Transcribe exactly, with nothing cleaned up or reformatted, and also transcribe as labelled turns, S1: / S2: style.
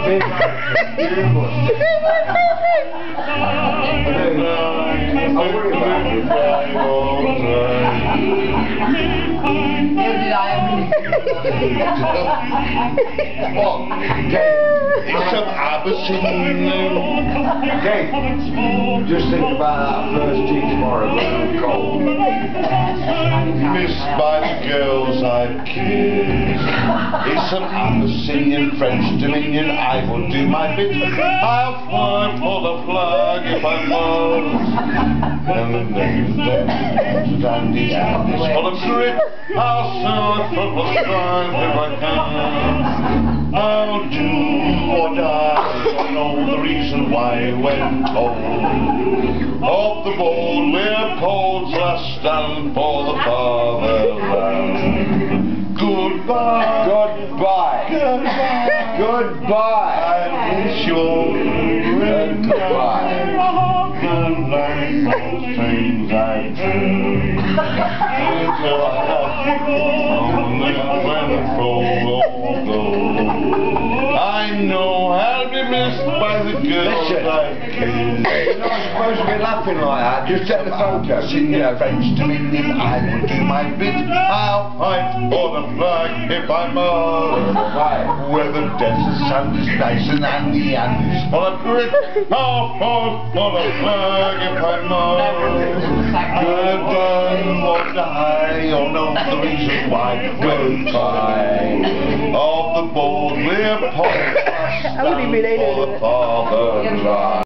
S1: Very much. Very much. I'll worry about it. What?
S2: It's an Abyssinian.
S1: Dave, just think about that first tea tomorrow when I'm cold.
S2: Missed by the girls I've kissed. It's an Abyssinian French Dominion. I will do my bit. I'll fly for the flag if I must. And the name's Dandy and it's full of grit. I'll search for the flag if I can. I'll do or die. I know the reason why I went home. Off the board, Leopold's last stand for the fatherland. Goodbye.
S1: Goodbye.
S2: Goodbye.
S1: Goodbye.
S2: I wish you all
S1: Goodbye.
S2: and like those things I do. Until I have only when I know I'll be missed by the girls
S1: Listen.
S2: I kissed.
S1: You're not supposed to be laughing like that. Just take the photo.
S2: Sing
S1: You know.
S2: French Dominion, I will do my bit. I'll fight for the flag if I must.
S1: Right.
S2: Where the desert sand is nice and Andy and is full of grit. I'll fight for the flag if I must. Goodbye or die, you'll know the reason why. Goodbye. Off the board, we're pulling
S3: I wouldn't be able to
S2: for the fatherland.